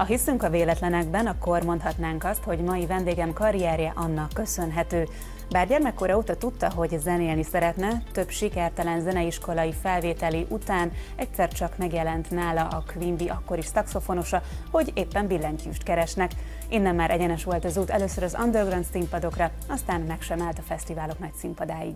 hiszünk a véletlenekben, akkor mondhatnánk azt, hogy mai vendégem karrierje annak köszönhető. Bár gyermekkora óta tudta, hogy zenélni szeretne, több sikertelen zeneiskolai felvételi után egyszer csak megjelent nála a Queen Bee akkor is szaxofonosa, hogy éppen billentyűst keresnek. Innen már egyenes volt az út először az underground színpadokra, aztán meg sem állt a fesztiválok nagy színpadáig.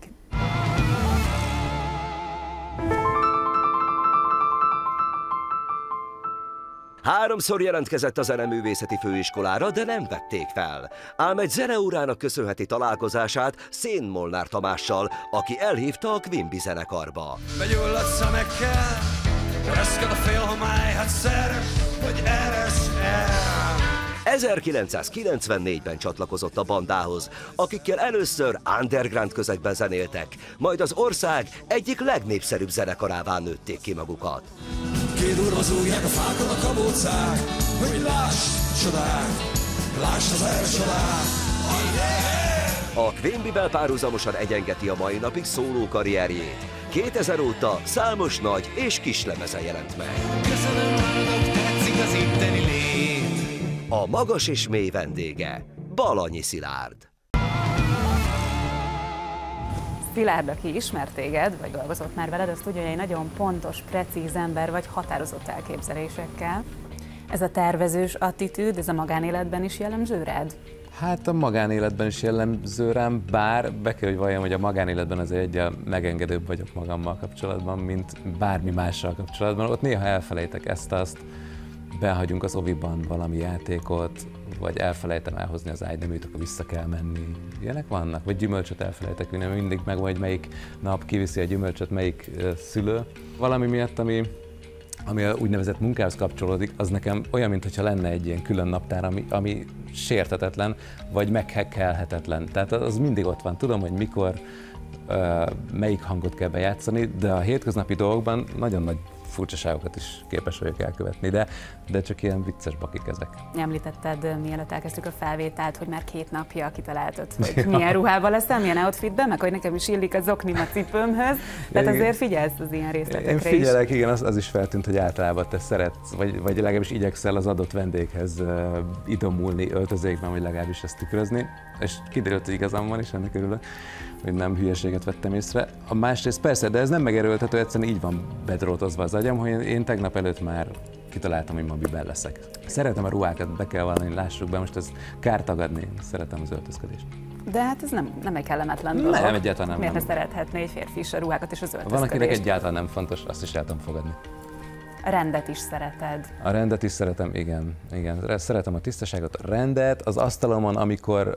Háromszor jelentkezett a Zeneművészeti Főiskolára, de nem vették fel. Ám egy zeneórának köszönheti találkozását Szén Molnár Tamással, aki elhívta a Queen Bee zenekarba. Begyulladt szemekkel, reszked a félhomály, hát szeres vagy eres el. 1994-ben csatlakozott a bandához, akikkel először underground közegben zenéltek, majd az ország egyik legnépszerűbb zenekarává nőtték ki magukat. Kédurva zúgják a fákon a kabócák, hogy láss csodák, láss az elsodák. A Queen Bee-vel párhuzamosan egyengeti a mai napig szóló karrierjét. 2000 óta számos nagy és kis lemezen jelent meg. Köszönöm, hogy tetszik az itteni lét. A magas és mély vendége, Balanyi Szilárd. Szilárd, aki ismer téged, vagy dolgozott már veled, azt tudja, hogy egy nagyon pontos, precíz ember vagy, határozott elképzelésekkel. Ez a tervezős attitűd, ez a magánéletben is jellemző rád? Hát a magánéletben is jellemző rám, bár be kell, hogy valljam, hogy a magánéletben azért egyel megengedőbb vagyok magammal kapcsolatban, mint bármi mással kapcsolatban. Ott néha elfelejtek ezt-azt, behagyunk az oviban valami játékot, vagy elfelejtem elhozni az ágyneműt, akkor vissza kell menni. Ilyenek vannak? Vagy gyümölcsöt elfelejtek vinni, mindig megvan, hogy melyik nap kiviszi a gyümölcsöt, melyik szülő. Valami miatt, ami a úgynevezett munkához kapcsolódik, az nekem olyan, mintha lenne egy ilyen külön naptár, ami sérthetetlen, vagy meghekkelhetetlen. Tehát az mindig ott van. Tudom, hogy mikor, melyik hangot kell bejátszani, de a hétköznapi dolgokban nagyon nagy furcsaságokat is képes vagyok elkövetni, de csak ilyen vicces bakik ezek. Említetted, mielőtt elkezdtük a felvételt, hogy már 2 napja kitaláltad, hogy milyen ruhában leszel, milyen outfitben, meg hogy nekem is illik a zoknim a cipőmhöz, tehát azért figyelsz az ilyen részletekre is. Én figyelek, igen, az is feltűnt, hogy általában te szeretsz, vagy legalábbis igyekszel az adott vendéghez idomulni öltözékben, vagy legalábbis ezt tükrözni, és kiderült, hogy igazam van, és ennek örülök, hogy nem hülyeséget vettem észre. A másrészt persze, de ez nem megerőltető, egyszerűen így van bedrótozva az agyam, hogy én tegnap előtt már kitaláltam, hogy ma miben leszek. Szeretem a ruhákat, be kell vallani, lássuk be, most ez kár tagadni, szeretem az öltözködést. De hát ez nem egy kellemetlen dolog. Nem, egyáltalán nem. Miért ne szerethetné egy férfi is a ruhákat és az öltözködést? Van, akinek egyáltalán nem fontos, azt is el tudom fogadni. A rendet is szereted. A rendet is szeretem, igen. Szeretem a tisztaságot, a rendet, az asztalomon, amikor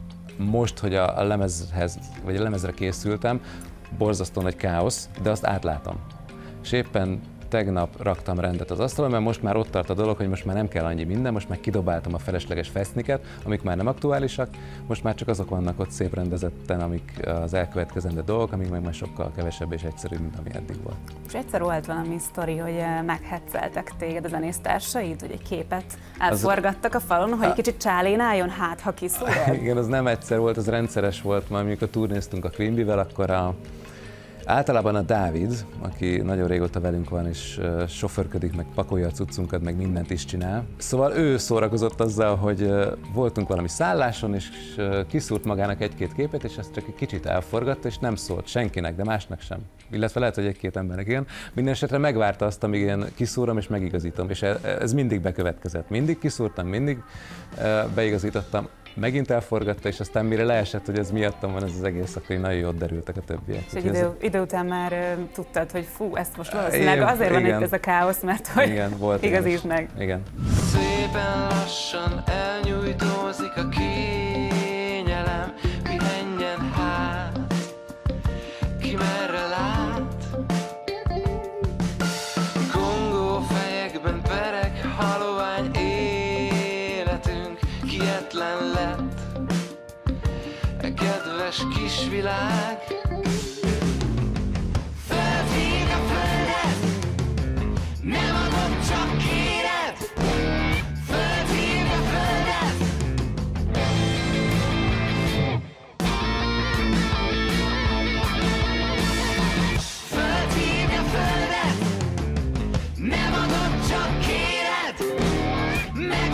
most, hogy a lemezhez, vagy a lemezre készültem, borzasztó nagy káosz, de azt átlátom. És éppen tegnap raktam rendet az asztalon, mert most már ott tart a dolog, hogy most már nem kell annyi minden, most már kidobáltam a felesleges feszniket, amik már nem aktuálisak, most már csak azok vannak ott szép rendezetten, amik az elkövetkezendő dolgok, amik meg már sokkal kevesebb és egyszerűbb, mint ami eddig volt. És egyszer volt valami sztori, hogy meghetzeltek téged a zenésztársaid, hogy egy képet átforgattak a falon, hogy egy kicsit csálén álljon, hát ha kiszúrod? Igen, az nem egyszer volt, az rendszeres volt, majd amikor turnéztunk a Queen Bee-vel, akkor általában a Dávid, aki nagyon régóta velünk van, és sofőrködik, meg pakolja a cuccunkat, meg mindent is csinál. Szóval ő szórakozott azzal, hogy voltunk valami szálláson, és kiszúrt magának 1-2 képet, és ezt csak egy kicsit elforgatta, és nem szólt senkinek, de másnak sem. Illetve lehet, hogy 1-2 embernek igen. Minden esetre megvárta azt, amíg én kiszúrom és megigazítom, és ez mindig bekövetkezett. Mindig kiszúrtam, mindig beigazítottam. Megint elforgatta, és aztán mire leesett, hogy ez miattam van ez az egész, akkor nagyon jót derültek a többiek. És egy idő után már tudtad, hogy fú, ezt most valószínűleg azért van itt ez a káosz, mert hogy igazítsd meg. Igen. Szépen lassan elnyújtózik a kényelem, pihenjen hát, ki merre lát. Kongó fejekben pereg, halovány életünk kietlen lett. E kedves kisvilág. Fölfíg a földet, nem adom, csak kéred. Fölfíg a földet. Fölfíg a földet, nem adom, csak kéred.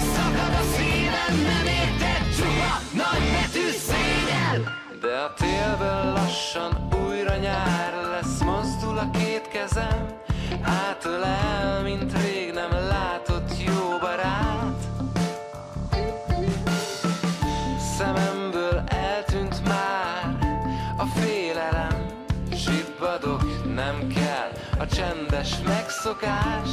rendes megszokás.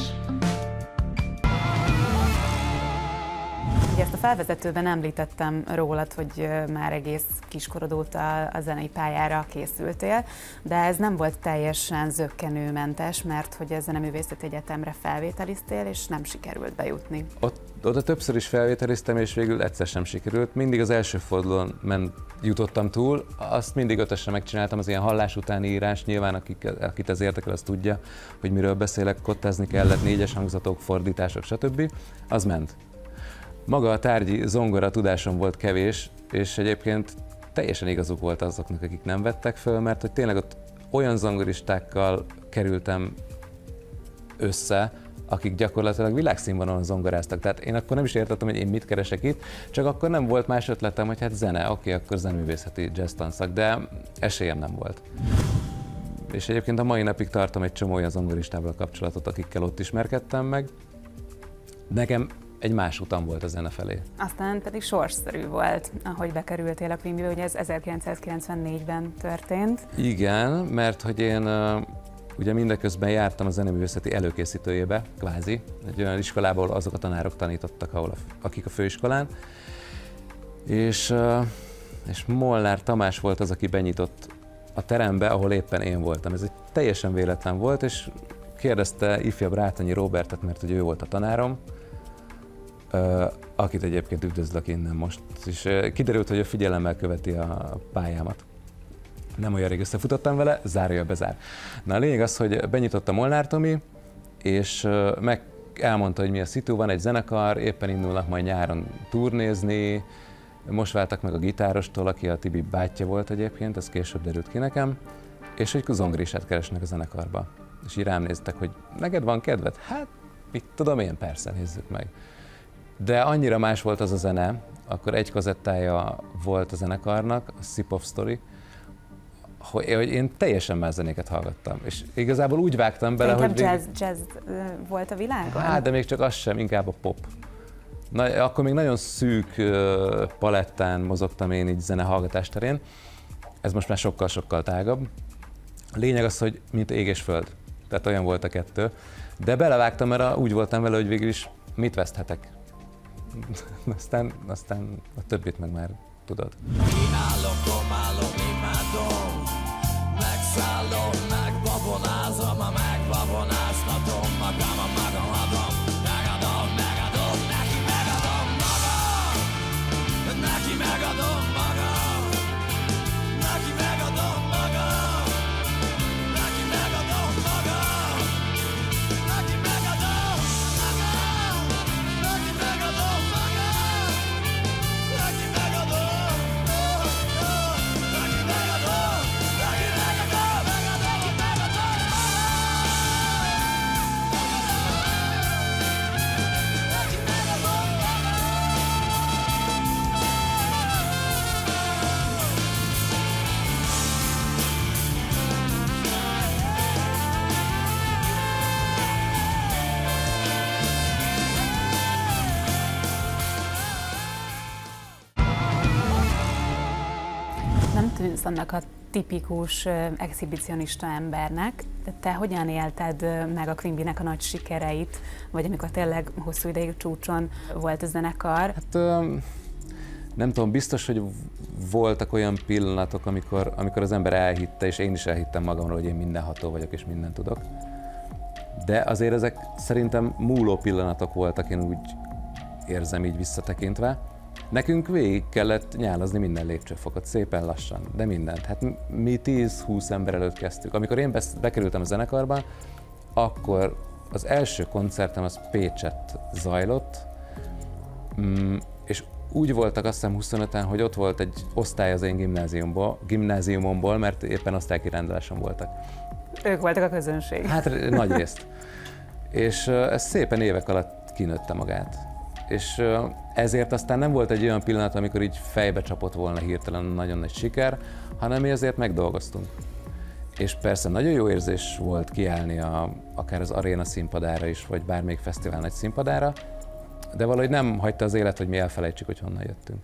Ugye ezt a felvezetőben említettem rólad, hogy már egész kiskorod óta a zenei pályára készültél, de ez nem volt teljesen zökkenőmentes, mert hogy a Zeneművészeti Egyetemre felvételiztél, és nem sikerült bejutni. Oda többször is felvételiztem, és végül egyszer sem sikerült. Mindig az első fordulón jutottam túl, azt mindig ötösre megcsináltam, az ilyen hallás utáni írás, nyilván akit ez érdekel, az tudja, hogy miről beszélek, kottázni kellett, négyes hangzatok, fordítások, stb. Az ment. Maga a tárgyi zongora tudásom volt kevés, és egyébként teljesen igazuk volt azoknak, akik nem vettek föl, mert hogy tényleg ott olyan zongoristákkal kerültem össze, akik gyakorlatilag világszínvonalon zongoráztak. Tehát én akkor nem is értettem, hogy én mit keresek itt, csak akkor nem volt más ötletem, hogy hát zene, oké, akkor zeneművészeti jazz tanszak, de esélyem nem volt. És egyébként a mai napig tartom egy csomó olyan zongoristával a kapcsolatot, akikkel ott ismerkedtem meg. Nekem egy más utam volt a zene felé. Aztán pedig sorsszerű volt, ahogy bekerültél a Quimbybe, ugye ez 1994-ben történt. Igen, mert hogy én ugye mindeközben jártam a zeneművészeti előkészítőjébe, kvázi, egy olyan iskolában, ahol azok a tanárok tanítottak, akik a főiskolán. És Molnár Tamás volt az, aki benyitott a terembe, ahol éppen én voltam. Ez egy teljesen véletlen volt, és kérdezte ifjabb Rátonyi Róbertet, mert hogy ő volt a tanárom, akit egyébként üdvözlök innen most, és kiderült, hogy ő figyelemmel követi a pályámat. Nem olyan rég összefutottam vele, zárja bezár. Na a lényeg az, hogy benyitott a Molnár Tomi, és elmondta, hogy mi a szitu, van egy zenekar, éppen indulnak majd nyáron turnézni, most váltak meg a gitárostól, aki a Tibi bátyja volt egyébként, ez később derült ki nekem, és hogy zongorisát keresnek a zenekarba. És így rám néztek, hogy neked van kedved? Hát, mit tudom én, persze, nézzük meg. De annyira más volt az a zene, akkor egy kazettája volt a zenekarnak, a Sip of Story, hogy én teljesen más zenéket hallgattam. És igazából úgy vágtam bele, hogy... jazz volt a világon? Hát, de még csak az sem, inkább a pop. Akkor még nagyon szűk palettán mozogtam én így zenehallgatás terén. Ez most már sokkal-sokkal tágabb. A lényeg az, hogy mint ég és föld. Tehát olyan volt a kettő. De belevágtam, mert úgy voltam vele, hogy végül is mit veszthetek. aztán a többit meg már tudod. Kínálom, domálom, imádom, megszállom, megbabonázom, a megbabonáztatom, magam a magam adom, megadom, neki megadom magam, neki megadom magam, neki megadom magam, neki megadom magam, neki megadom magam, neki megadom magam, neki megadom. Nem tűnsz annak a tipikus exhibicionista embernek, de te hogyan élted meg a Quimbynek a nagy sikereit, vagy amikor tényleg hosszú ideig csúcson volt a zenekar? Hát nem tudom, biztos, hogy voltak olyan pillanatok, amikor az ember elhitte, és én is elhittem magamról, hogy én mindenható vagyok és mindent tudok. De azért ezek szerintem múló pillanatok voltak, én úgy érzem így visszatekintve. Nekünk végig kellett nyálazni minden lépcsőfokot, szépen lassan, de mindent. Hát mi 10-20 ember előtt kezdtük. Amikor én bekerültem a zenekarba, akkor az első koncertem az Pécsett zajlott, és úgy voltak azt hiszem 25-en, hogy ott volt egy osztály az én gimnáziumomból, mert éppen osztálykiránduláson voltak. Ők voltak a közönség. Hát nagy részt. És ez szépen évek alatt kinőtte magát. És ezért aztán nem volt egy olyan pillanat, amikor így fejbe csapott volna hirtelen nagyon nagy siker, hanem mi azért megdolgoztunk. És persze nagyon jó érzés volt kiállni akár az aréna színpadára is, vagy bármelyik fesztivál nagy színpadára, de valahogy nem hagyta az élet, hogy mi elfelejtsük, hogy honnan jöttünk.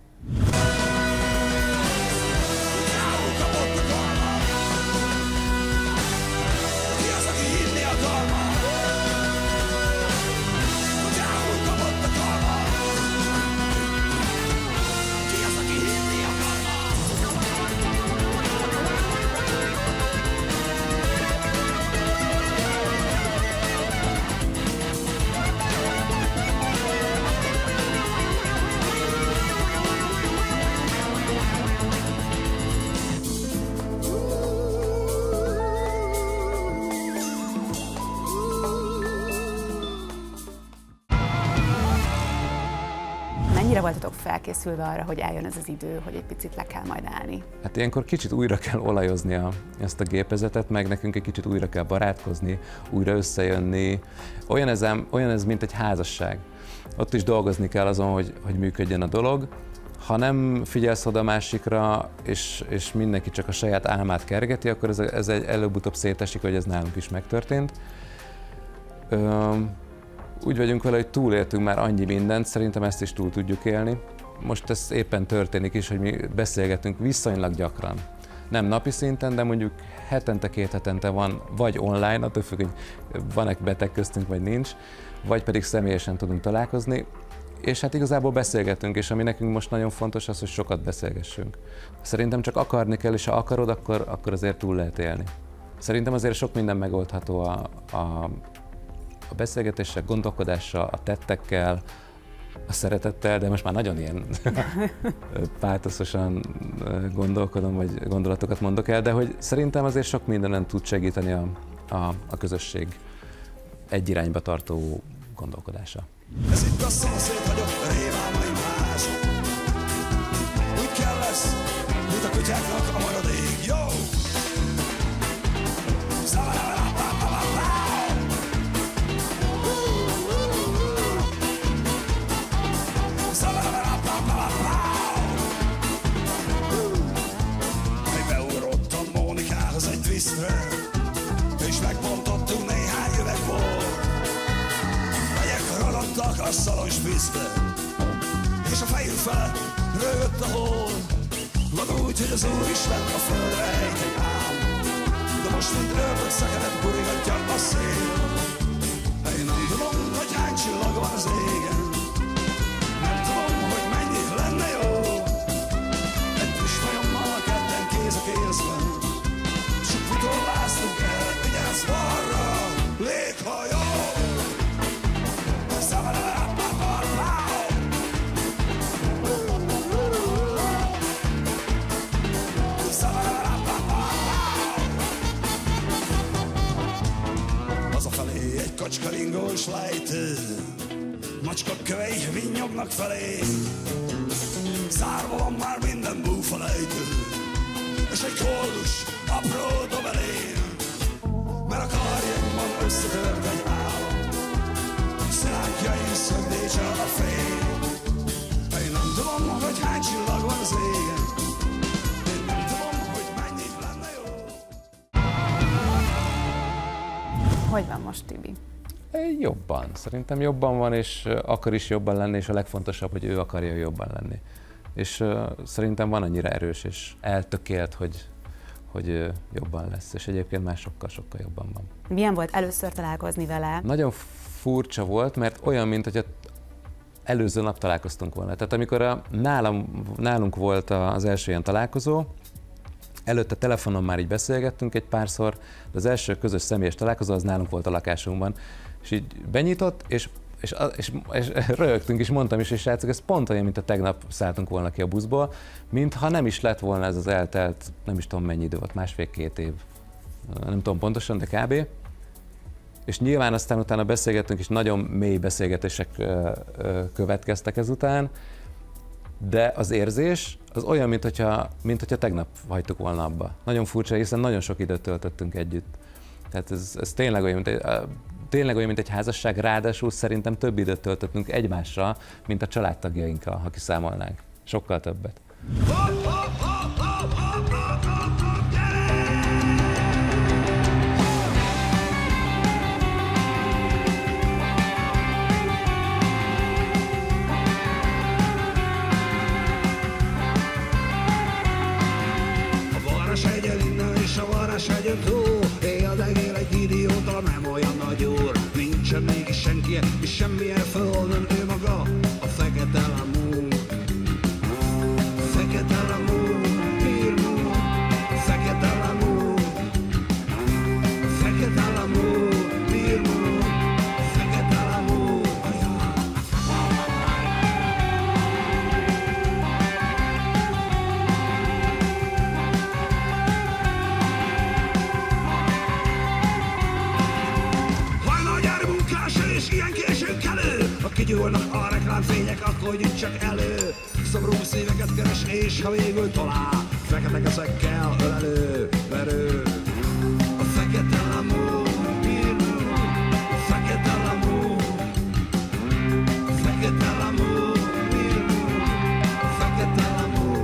Ki az, aki hinni akar? voltatok felkészülve arra, hogy eljön ez az idő, hogy egy picit le kell majd állni? Hát ilyenkor kicsit újra kell olajozni ezt a gépezetet, meg nekünk egy kicsit újra kell barátkozni, újra összejönni. Olyan ez, mint egy házasság. Ott is dolgozni kell azon, hogy működjön a dolog. Ha nem figyelsz oda a másikra, és mindenki csak a saját álmát kergeti, akkor ez előbb-utóbb szétesik, hogy ez nálunk is megtörtént. Úgy vagyunk vele, hogy túléltünk már annyi mindent, szerintem ezt is túl tudjuk élni. Most ez éppen történik is, hogy mi beszélgetünk viszonylag gyakran. Nem napi szinten, de mondjuk hetente, 2 hetente van, vagy online, attól függ, hogy van-e beteg köztünk, vagy nincs, vagy pedig személyesen tudunk találkozni. És hát igazából beszélgetünk, és ami nekünk most nagyon fontos az, hogy sokat beszélgessünk. Szerintem csak akarni kell, és ha akarod, akkor azért túl lehet élni. Szerintem azért sok minden megoldható a beszélgetéssel, gondolkodással, a tettekkel, a szeretettel, de most már nagyon ilyen pátoszosan gondolkodom, vagy gondolatokat mondok el, de hogy szerintem azért sok mindenen tud segíteni a közösség egy irányba tartó gondolkodása. Ez itt a szomszéd vagyok, rémálmaim házok. Úgy kell lesz, mint a kutyáknak a maradék, jó! Beugorottam Mónikához egy twistre, és megbontottunk néhány üvegból. Ragadtak a szalonspízbe, és a fejünk felett rögött a hol. Van úgy, hogy az Úristen a földre ejt egy ám, de most mint ördög szekered gurigatja a szél. Én nem tudom, hogy hány csillag van az égen, nem tudom, hogy mennyi lenne jó. Egy kis majommal ketten kéz a kézben, sok vitorláztunk el, vigyázz balra, léghajó. Hazafelé egy kacskaringós lejtő, macska kövei vinnyognak felé. Zárva van már minden búfalejtő, és egy koldus apró dobelén, mert a karjainkban összetört egy állam. Szilánkjaim szögdése a fény. Én nem tudom, hogy hány csillag van az égen, én nem tudom, hogy mennyi lenne jó. Hogy van most Tibi? Jobban. Szerintem jobban van, és akar is jobban lenni, és a legfontosabb, hogy ő akarja jobban lenni. És szerintem van annyira erős és eltökélt, hogy jobban lesz, és egyébként már sokkal-sokkal jobban van. Milyen volt először találkozni vele? Nagyon furcsa volt, mert olyan, mint hogy előző nap találkoztunk volna. Tehát amikor nálunk volt az első ilyen találkozó, előtte telefonon már így beszélgettünk egy párszor, de az első közös személyes találkozó az nálunk volt a lakásunkban. És így benyitott, és röhögtünk, és mondtam is, és srácok, ez pont olyan, mint a tegnap szálltunk volna ki a buszból, mintha nem is lett volna ez az eltelt, nem is tudom mennyi idő volt, 1,5-2 év, nem tudom pontosan, de kb. És nyilván aztán utána beszélgettünk, és nagyon mély beszélgetések következtek ezután, de az érzés az olyan, mint hogyha tegnap hagytuk volna abba. Nagyon furcsa, hiszen nagyon sok időt töltöttünk együtt. Tehát ez tényleg olyan, mint egy házasság, ráadásul szerintem több időt töltöttünk egymással, mint a családtagjainkkal, ha kiszámolnánk. Sokkal többet. Varázshegyen túl, éjjel egy idióta, nem olyan nagy úr. Nincsen mégis senki, és semmilyen földön, ő maga a fekete lemúr. Fekete lemúr. Villámfények, akkor gyűjtsek elő. Szomorú szíveket keres, és ha végül talál, fekete kezekkel ölelő, verő. A fekete l'amour, a fekete l'amour, a fekete l'amour, a fekete l'amour,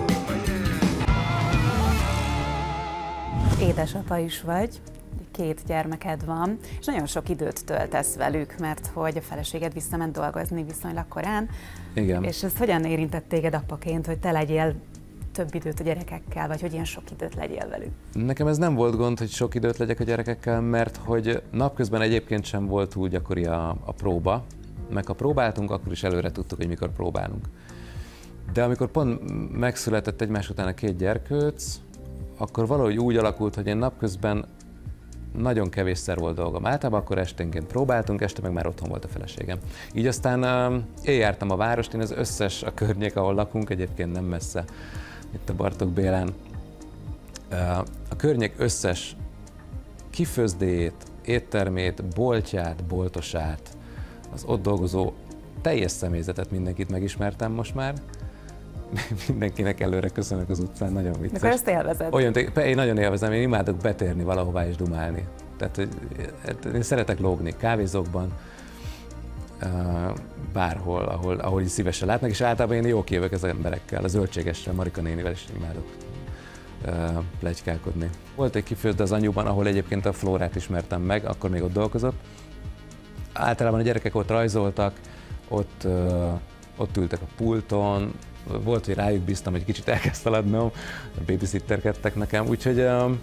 yeah. Édesapa is vagy, 2 gyermeked van, és nagyon sok időt töltesz velük, mert hogy a feleséged visszament dolgozni viszonylag korán. Igen. És ez hogyan érintett téged apaként, hogy te legyél több időt a gyerekekkel, vagy hogy ilyen sok időt legyél velük? Nekem ez nem volt gond, hogy sok időt legyek a gyerekekkel, mert hogy napközben egyébként sem volt túl gyakori a próba, meg ha próbáltunk, akkor is előre tudtuk, hogy mikor próbálunk. De amikor pont megszületett egymás után a 2 gyerkőc, akkor valahogy úgy alakult, hogy én napközben nagyon kevésszer volt dolgom. Általában akkor esténként próbáltunk, este meg már otthon volt a feleségem. Így aztán én jártam a várost, én az összes a környék, ahol lakunk, egyébként nem messze, itt a Bartók Bélán. A környék összes kifőzdéjét, éttermét, boltját, boltosát, az ott dolgozó teljes személyzetet, mindenkit megismertem most már. Mindenkinek előre köszönök az utcán, nagyon vicces. Mikor ezt élvezed? Én nagyon élvezem, én imádok betérni valahová és dumálni. Tehát én szeretek lógni kávézókban, bárhol, ahol így szívesen látnak, és általában én jó kijövök az emberekkel, a Zöldségessel, Marika nénivel is imádok pletykálkodni. Volt egy kifőzde az anyuban, ahol egyébként a Flórát ismertem meg, akkor még ott dolgozott. Általában a gyerekek ott rajzoltak, ott ültek a pulton, volt, hogy rájuk bíztam, hogy kicsit elkezd szaladnom, babysitterkedtek nekem, úgyhogy...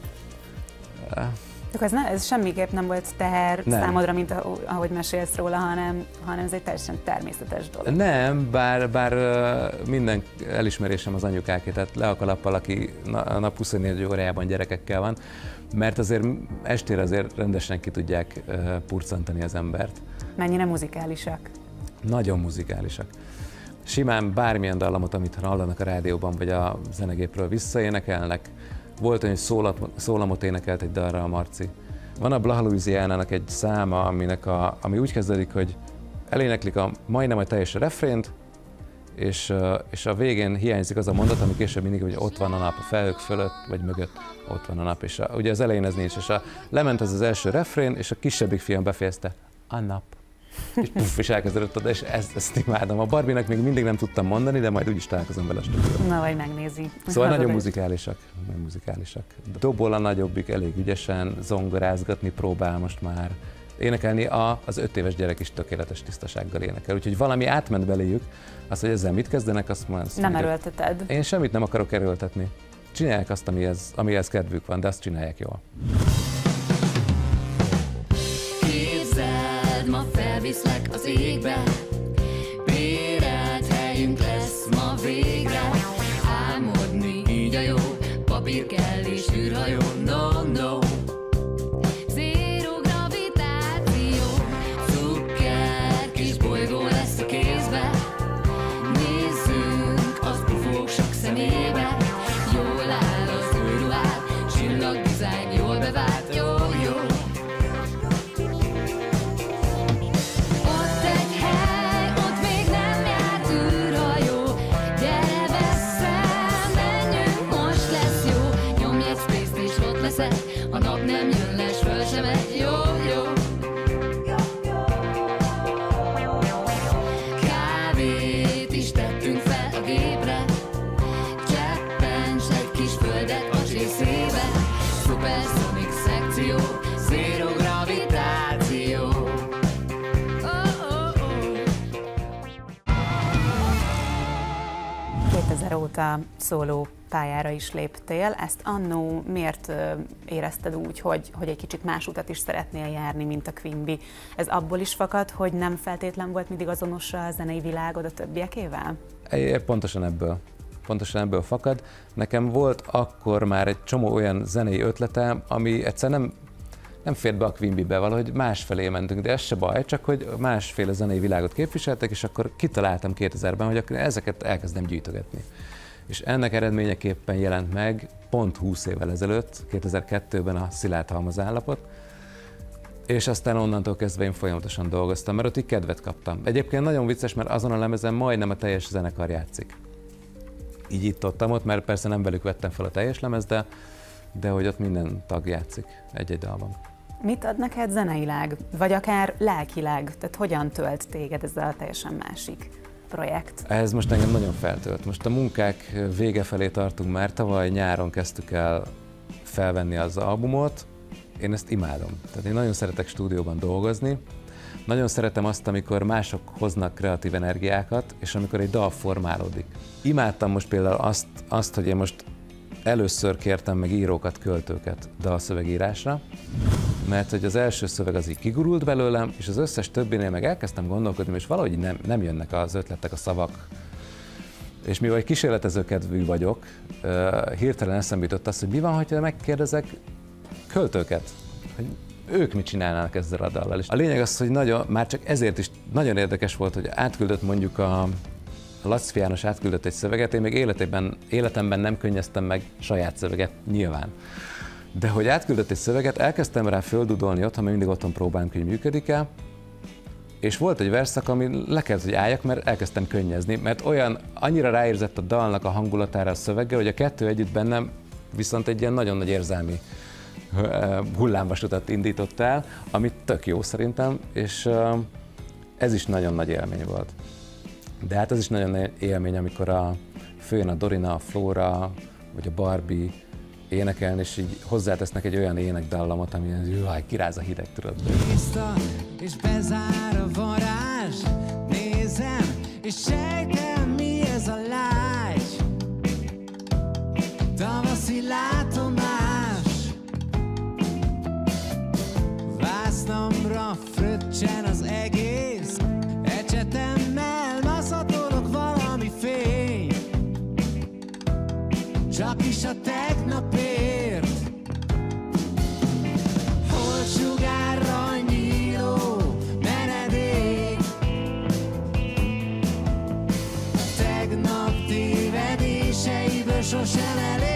Ez semmiképp nem volt teher számodra, mint ahogy mesélsz róla, hanem ez egy teljesen természetes dolog. Nem, bár minden elismerésem az anyukáké, tehát le a kalappal, aki a nap 24 órájában gyerekekkel van, mert azért estére azért rendesen ki tudják purcantani az embert. Mennyire muzikálisak? Nagyon muzikálisak. Simán bármilyen dallamot, amit hallanak a rádióban, vagy a zenegépről visszaénekelnek. Volt olyan, hogy szólamot énekelt egy dalra a Marci. Van a Blaha Louisiana-nak egy száma, ami úgy kezdődik, hogy eléneklik majdnem a teljes refrént, és a végén hiányzik az a mondat, ami később mindig, hogy ott van a nap, a felhők fölött, vagy mögött ott van a nap. És ugye az elején ez nincs, és lement az első refrén, és a kisebbik fiam befejezte, a nap. És puff, és elkezdődött oda, és ezt imádom. A Barbie-nek még mindig nem tudtam mondani, de majd úgyis találkozom vele a stúdióban. Na, vagy megnézi. Szóval nagyon muzikálisak. Dobol a nagyobbik elég ügyesen, zongorázgatni próbál most már. Énekelni az 5 éves gyerek is tökéletes tisztasággal énekel. Úgyhogy valami átment beléjük, az, hogy ezzel mit kezdenek, azt mondja. Nem erőlteted. Én semmit nem akarok erőltetni. Csinálják azt, amihez kedvük van, de azt csinálják jól. Ma felviszlek az égbe, bérelt helyünk lesz ma végre. Álmodni így a jó, papír kell és űrhajó, no, no. Zéró gravitáció, cukker kis bolygó lesz a kézbe. Nézzünk az ufók sok szemébe, jól áll az új ruhád, csillagdizájn jól bevált, jó, jó. A nap nem jön le, s föl sem megy, jó, jó. Kávét is tettünk fel a gépre, cseppens egy kis földet a csészébe. Supersonic szekció, zéró gravitáció. Oh, oh, oh. 2000 óta szóló pályára is léptél. Ezt annó miért érezted úgy, hogy egy kicsit más utat is szeretnél járni, mint a Quimby? Ez abból is fakad, hogy nem feltétlen volt mindig azonos a zenei világod a többiekével? Pontosan ebből fakad. Nekem volt akkor már egy csomó olyan zenei ötletem, ami egyszer nem fért be a Quimbybe, valahogy másfelé mentünk, de ez se baj, csak hogy másféle zenei világot képviseltek, és akkor kitaláltam 2000-ben, hogy akkor ezeket elkezdem gyűjtögetni. És ennek eredményeképpen jelent meg pont 20 évvel ezelőtt, 2002-ben a Szilárd halmazállapot, És aztán onnantól kezdve én folyamatosan dolgoztam, mert ott így kedvet kaptam. Egyébként nagyon vicces, mert azon a lemezen majdnem a teljes zenekar játszik. Így itt-ott, mert persze nem velük vettem fel a teljes lemez, de hogy ott minden tag játszik egy-egy dalban. Mit ad neked zeneileg, vagy akár lelkileg? Tehát hogyan tölt téged ez a teljesen másik projekt? Ez most engem nagyon feltölt. Most a munkák vége felé tartunk már, tavaly nyáron kezdtük el felvenni az albumot. Én ezt imádom. Tehát én nagyon szeretek stúdióban dolgozni. Nagyon szeretem azt, amikor mások hoznak kreatív energiákat, és amikor egy dal formálódik. Imádtam most például azt, hogy én most először kértem meg írókat, költőket dalszövegírásra, mert hogy az első szöveg az így kigurult belőlem, és az összes többinél meg elkezdtem gondolkodni, és valahogy nem jönnek az ötletek, a szavak. És mivel egy kísérletezőkedvű vagyok, hirtelen eszembe jutott az, hogy mi van, ha megkérdezek költőket, hogy ők mit csinálnának ezzel a dallal. És a lényeg az, hogy már csak ezért is nagyon érdekes volt, hogy átküldött mondjuk a Laczfi János átküldött egy szöveget, én még életemben nem könnyeztem meg saját szöveget, nyilván. De hogy átküldött egy szöveget, elkezdtem rá földudolni otthon, mert mindig otthon próbálunk, hogy működik-e, és volt egy verszak, ami le kellett, hogy álljak, mert elkezdtem könnyezni, mert annyira ráérzett a dalnak a hangulatára a szöveggel, hogy a kettő együtt bennem viszont egy ilyen nagyon nagy érzelmi hullámvasutat indított el, ami tök jó szerintem, és ez is nagyon nagy élmény volt. De hát ez is nagyon nagy élmény, amikor följön a Dorina, a Flóra, vagy a Barbie énekelni, és így hozzátesznek egy olyan énekdallamot, ami kiráz a hideg, tudod. És bezár a varázs, nézem, és sejtem, mi ez a lágy. Tavaszi látomás, vásznomra fröccsen az egész, ecsetemmel maszatolok valami fény, csak is a tegnapért. Holtsugárra nyíló menedék, tegnap tévedéseiből sosem elég.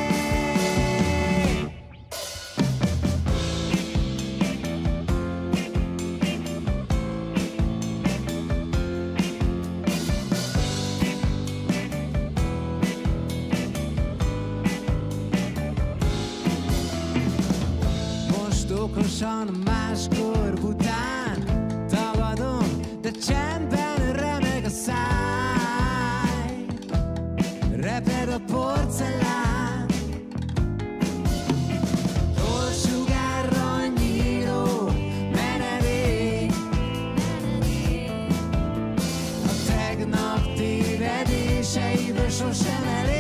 Okosan máskor bután tagadom, de csendben remeg a száj, reped a porcelán, holtsugárra nyíló menedék, a tegnap tévedéseiből sosem elég.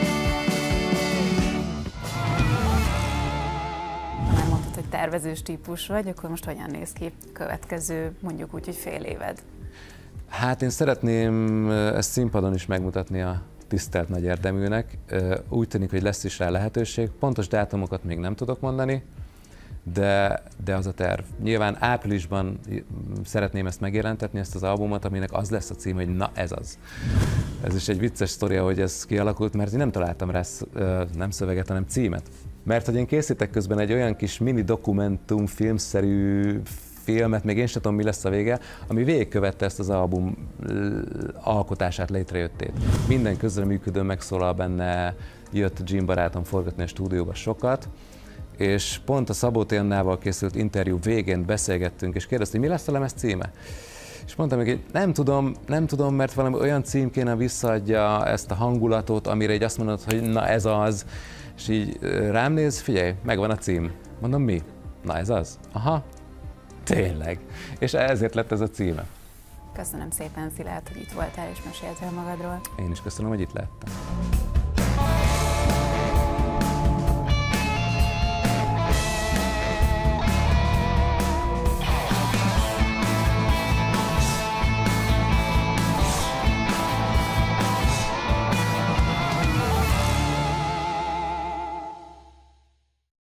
Tervezős típus vagy, akkor most hogyan néz ki következő, mondjuk úgy, hogy fél éved? Hát én szeretném ezt színpadon is megmutatni a tisztelt nagy érdeműnek. Úgy tűnik, hogy lesz is rá lehetőség. Pontos dátumokat még nem tudok mondani, de az a terv. Nyilván áprilisban szeretném ezt megjelentetni, ezt az albumot, aminek az lesz a cím, hogy na ez az. Ez is egy vicces sztoria, hogy ez kialakult, mert én nem találtam rá nem szöveget, hanem címet. Mert hogy én készítek közben egy olyan kis mini dokumentum filmszerű filmet, még én sem tudom, mi lesz a vége, ami végigkövette ezt az album alkotását, létrejöttét. Minden közreműködő megszólal benne, jött Jim barátom forgatni a stúdióba sokat, és pont a Szabó T. Annával készült interjú végén beszélgettünk, és kérdezte, hogy mi lesz a lemez címe. És mondtam neki, hogy nem tudom, mert valami olyan cím kéne visszaadja ezt a hangulatot, amire így azt mondod, hogy na ez az, és így rám néz, figyelj, megvan a cím. Mondom, mi? Na ez az? Aha, tényleg. És ezért lett ez a címe. Köszönöm szépen, Szilárd, hogy itt voltál és meséltél magadról. Én is köszönöm, hogy itt lehettem.